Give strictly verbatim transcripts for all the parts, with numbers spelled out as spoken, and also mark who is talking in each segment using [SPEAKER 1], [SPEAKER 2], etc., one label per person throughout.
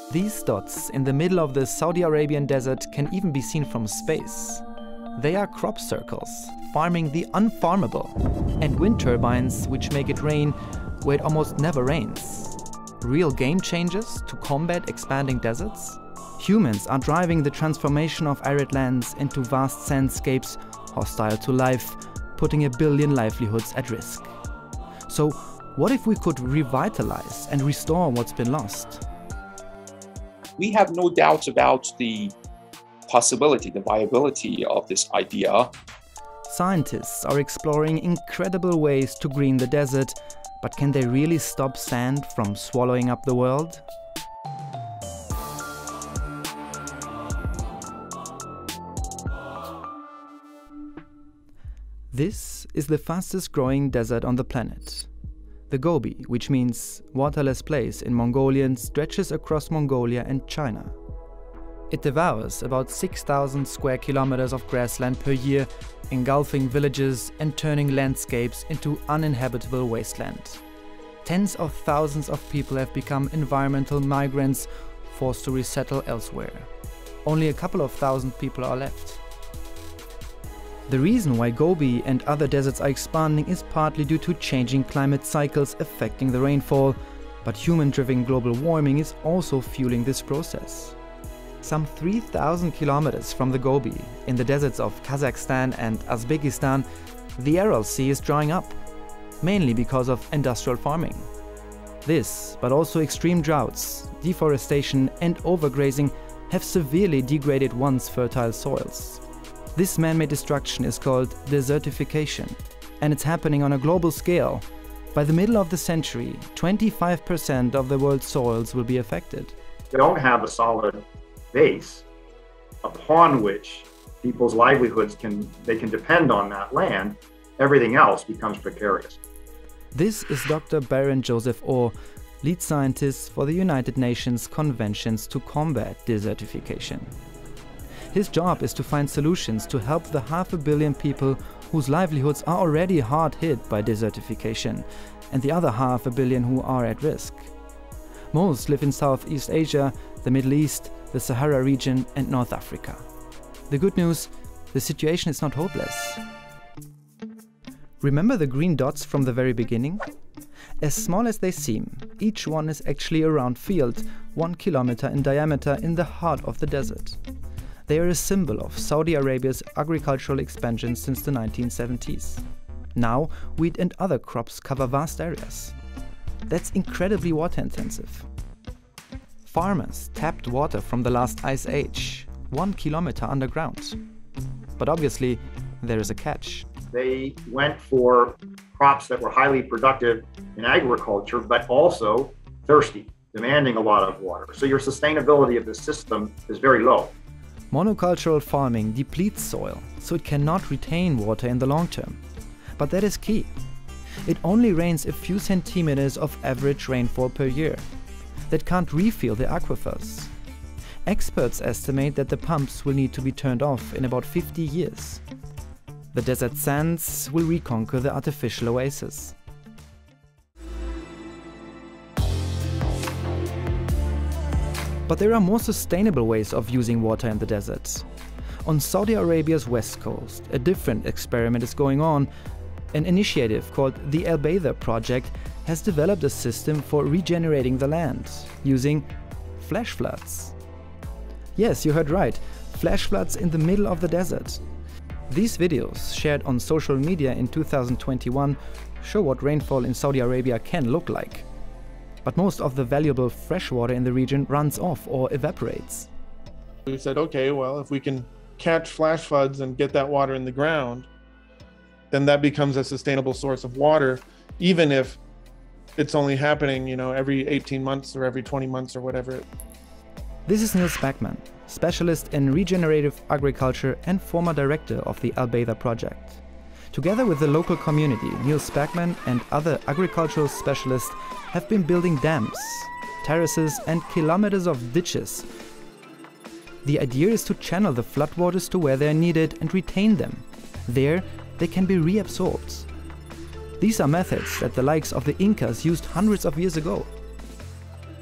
[SPEAKER 1] These dots in the middle of the Saudi Arabian desert can even be seen from space. They are crop circles, farming the unfarmable, and wind turbines which make it rain where it almost never rains. Real game changers to combat expanding deserts? Humans are driving the transformation of arid lands into vast sandscapes hostile to life, putting a billion livelihoods at risk. So, what if we could revitalize and restore what's been lost?
[SPEAKER 2] We have no doubts about the possibility, the viability of this idea.
[SPEAKER 1] Scientists are exploring incredible ways to green the desert, but can they really stop sand from swallowing up the world? This is the fastest growing desert on the planet. The Gobi, which means waterless place in Mongolian, stretches across Mongolia and China. It devours about six thousand square kilometers of grassland per year, engulfing villages and turning landscapes into uninhabitable wasteland. Tens of thousands of people have become environmental migrants, forced to resettle elsewhere. Only a couple of thousand people are left. The reason why Gobi and other deserts are expanding is partly due to changing climate cycles affecting the rainfall, but human-driven global warming is also fueling this process. Some three thousand kilometers from the Gobi, in the deserts of Kazakhstan and Uzbekistan, the Aral Sea is drying up, mainly because of industrial farming. This, but also extreme droughts, deforestation and overgrazing have severely degraded once fertile soils. This man-made destruction is called desertification, and it's happening on a global scale. By the middle of the century, twenty-five percent of the world's soils will be affected.
[SPEAKER 3] They don't have a solid base upon which people's livelihoods can, they can depend on that land. Everything else becomes precarious.
[SPEAKER 1] This is Doctor Baron Joseph Orr, lead scientist for the United Nations Conventions to Combat Desertification. His job is to find solutions to help the half a billion people whose livelihoods are already hard hit by desertification, and the other half a billion who are at risk. Most live in Southeast Asia, the Middle East, the Sahara region and North Africa. The good news, the situation is not hopeless. Remember the green dots from the very beginning? As small as they seem, each one is actually a round field, one kilometer in diameter in the heart of the desert. They are a symbol of Saudi Arabia's agricultural expansion since the nineteen seventies. Now, wheat and other crops cover vast areas. That's incredibly water intensive. Farmers tapped water from the last ice age, one kilometer underground. But obviously, there is a catch.
[SPEAKER 3] They went for crops that were highly productive in agriculture, but also thirsty, demanding a lot of water. So your sustainability of the system is very low.
[SPEAKER 1] Monocultural farming depletes soil, so it cannot retain water in the long term. But that is key. It only rains a few centimeters of average rainfall per year. That can't refill the aquifers. Experts estimate that the pumps will need to be turned off in about fifty years. The desert sands will reconquer the artificial oasis. But there are more sustainable ways of using water in the desert. On Saudi Arabia's west coast, a different experiment is going on. An initiative called the Al Baytha Project has developed a system for regenerating the land, using flash floods. Yes, you heard right, flash floods in the middle of the desert. These videos, shared on social media in two thousand twenty-one, show what rainfall in Saudi Arabia can look like. But most of the valuable fresh water in the region runs off or evaporates.
[SPEAKER 4] We said, okay, well, if we can catch flash floods and get that water in the ground, then that becomes a sustainable source of water, even if it's only happening, you know, every eighteen months or every twenty months or whatever.
[SPEAKER 1] This is Niels Backman, specialist in regenerative agriculture and former director of the Al Baytha Project. Together with the local community, Niels Backman and other agricultural specialists have been building dams, terraces and kilometers of ditches. The idea is to channel the floodwaters to where they are needed and retain them. There, they can be reabsorbed. These are methods that the likes of the Incas used hundreds of years ago.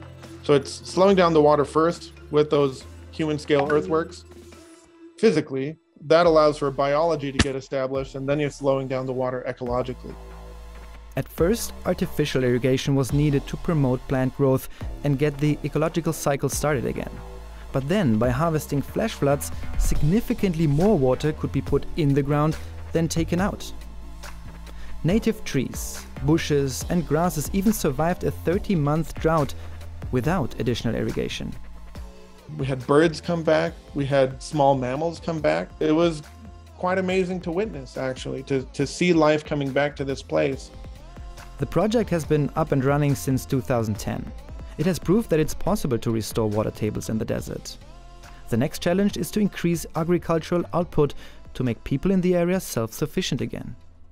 [SPEAKER 4] So it's slowing down the water first with those human scale earthworks physically. That allows for biology to get established, and then you're slowing down the water ecologically.
[SPEAKER 1] At first, artificial irrigation was needed to promote plant growth and get the ecological cycle started again. But then, by harvesting flash floods, significantly more water could be put in the ground than taken out. Native trees, bushes and grasses even survived a thirty-month drought without additional irrigation.
[SPEAKER 4] We had birds come back, we had small mammals come back. It was quite amazing to witness, actually, to, to see life coming back to this place.
[SPEAKER 1] The project has been up and running since two thousand ten. It has proved that it's possible to restore water tables in the desert. The next challenge is to increase agricultural output to make people in the area self-sufficient again.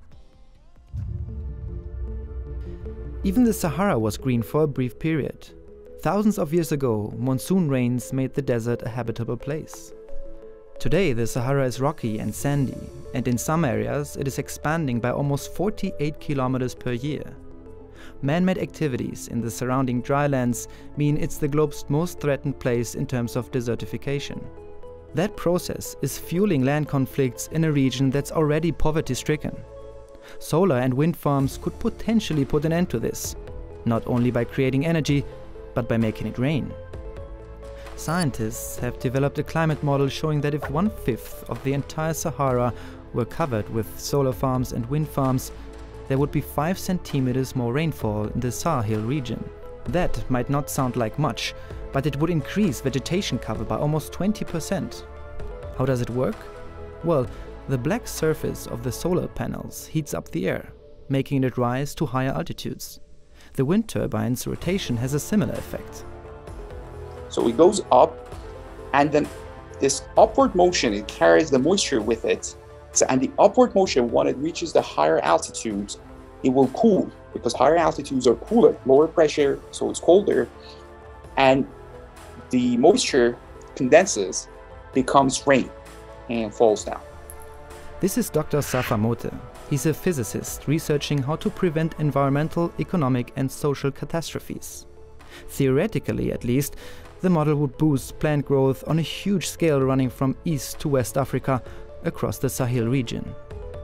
[SPEAKER 1] Even the Sahara was green for a brief period. Thousands of years ago, monsoon rains made the desert a habitable place. Today, the Sahara is rocky and sandy, and in some areas it is expanding by almost forty-eight kilometers per year. Man-made activities in the surrounding drylands mean it's the globe's most threatened place in terms of desertification. That process is fueling land conflicts in a region that's already poverty-stricken. Solar and wind farms could potentially put an end to this, not only by creating energy, but by making it rain. Scientists have developed a climate model showing that if one-fifth of the entire Sahara were covered with solar farms and wind farms, there would be five centimeters more rainfall in the Sahel region. That might not sound like much, but it would increase vegetation cover by almost twenty percent. How does it work? Well, the black surface of the solar panels heats up the air, making it rise to higher altitudes. The wind turbine's rotation has a similar effect.
[SPEAKER 2] So it goes up, and then this upward motion, it carries the moisture with it. So, and the upward motion, when it reaches the higher altitudes, it will cool, because higher altitudes are cooler, lower pressure, so it's colder, and the moisture condenses, becomes rain, and falls down.
[SPEAKER 1] This is Doctor Safamote. He's a physicist researching how to prevent environmental, economic and social catastrophes. Theoretically, at least, the model would boost plant growth on a huge scale running from East to West Africa across the Sahel region.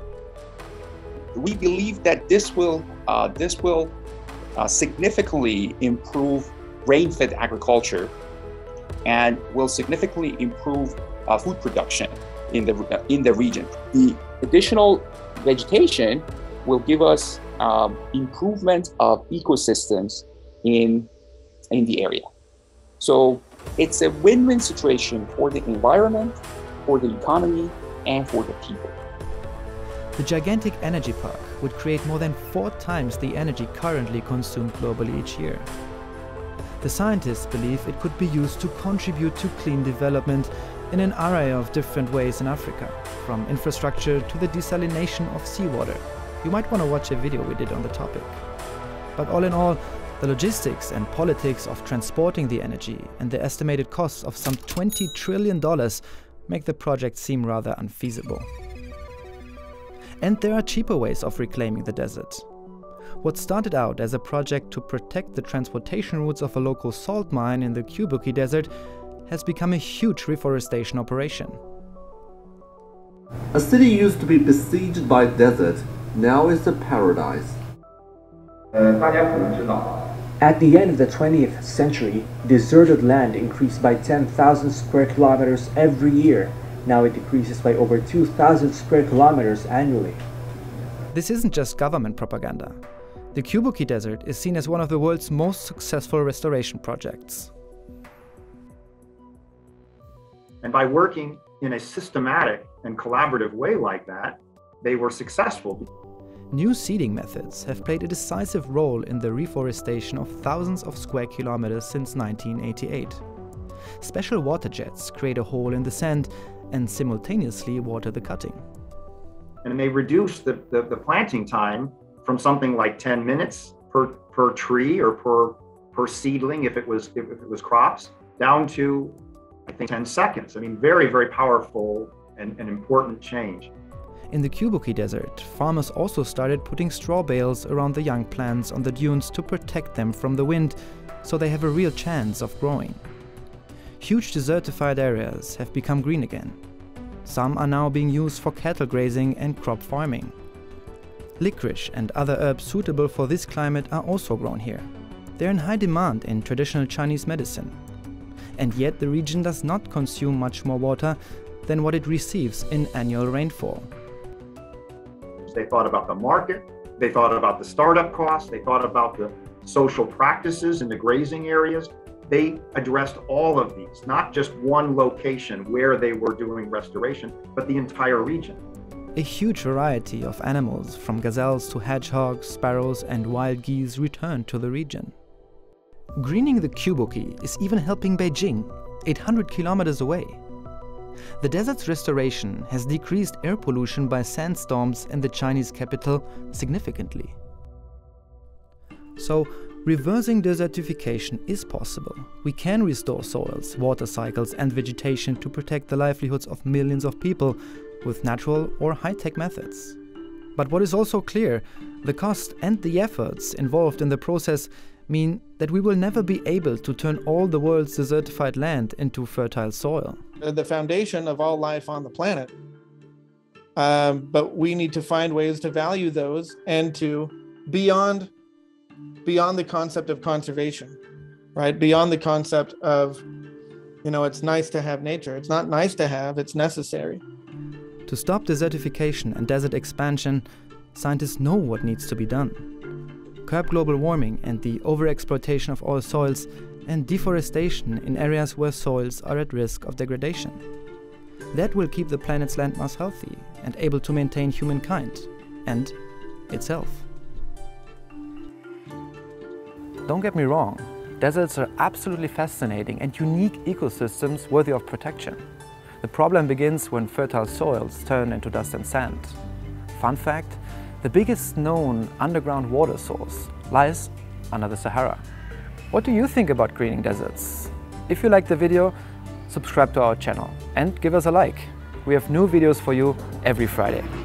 [SPEAKER 2] We believe that this will, uh, this will uh, significantly improve rain-fed agriculture and will significantly improve uh, food production in the, uh, in the region. The additional vegetation will give us um, improvement of ecosystems in, in the area. So it's a win-win situation for the environment, for the economy, and for the people.
[SPEAKER 1] The gigantic energy park would create more than four times the energy currently consumed globally each year. The scientists believe it could be used to contribute to clean development in an array of different ways in Africa, from infrastructure to the desalination of seawater. You might want to watch a video we did on the topic. But all in all, the logistics and politics of transporting the energy and the estimated costs of some twenty trillion dollars make the project seem rather unfeasible. And there are cheaper ways of reclaiming the desert. What started out as a project to protect the transportation routes of a local salt mine in the Kibuki Desert has become a huge reforestation operation.
[SPEAKER 5] A city used to be besieged by desert, now is a paradise.
[SPEAKER 6] At the end of the twentieth century, deserted land increased by ten thousand square kilometers every year. Now it decreases by over two thousand square kilometers annually.
[SPEAKER 1] This isn't just government propaganda. The Kibuki Desert is seen as one of the world's most successful restoration projects.
[SPEAKER 3] And by working in a systematic and collaborative way like that, they were successful.
[SPEAKER 1] New seeding methods have played a decisive role in the reforestation of thousands of square kilometers since nineteen eighty-eight. Special water jets create a hole in the sand and simultaneously water the cutting.
[SPEAKER 3] And they reduce the, the, the planting time from something like ten minutes per, per tree or per, per seedling if it was, if it was crops, down to, I think, ten seconds. I mean, very, very powerful and, and important change.
[SPEAKER 1] In the Kibbuki Desert, farmers also started putting straw bales around the young plants on the dunes to protect them from the wind, so they have a real chance of growing. Huge desertified areas have become green again. Some are now being used for cattle grazing and crop farming. Licorice and other herbs suitable for this climate are also grown here. They're in high demand in traditional Chinese medicine. And yet the region does not consume much more water than what it receives in annual rainfall.
[SPEAKER 3] They thought about the market, they thought about the startup costs, they thought about the social practices in the grazing areas. They addressed all of these, not just one location where they were doing restoration, but the entire region.
[SPEAKER 1] A huge variety of animals, from gazelles to hedgehogs, sparrows and wild geese, returned to the region. Greening the Kibbuki is even helping Beijing, eight hundred kilometers away. The desert's restoration has decreased air pollution by sandstorms in the Chinese capital significantly. So, reversing desertification is possible. We can restore soils, water cycles and vegetation to protect the livelihoods of millions of people with natural or high-tech methods. But what is also clear, the cost and the efforts involved in the process mean that we will never be able to turn all the world's desertified land into fertile soil.
[SPEAKER 4] The foundation of all life on the planet. Um, but we need to find ways to value those and to beyond, beyond the concept of conservation, right? Beyond the concept of, you know, it's nice to have nature. It's not nice to have, it's necessary.
[SPEAKER 1] To stop desertification and desert expansion, scientists know what needs to be done. Curb global warming and the overexploitation of all soils, and deforestation in areas where soils are at risk of degradation. That will keep the planet's landmass healthy and able to maintain humankind and itself. Don't get me wrong, deserts are absolutely fascinating and unique ecosystems worthy of protection. The problem begins when fertile soils turn into dust and sand. Fun fact, the biggest known underground water source lies under the Sahara. What do you think about greening deserts? If you liked the video, subscribe to our channel and give us a like. We have new videos for you every Friday.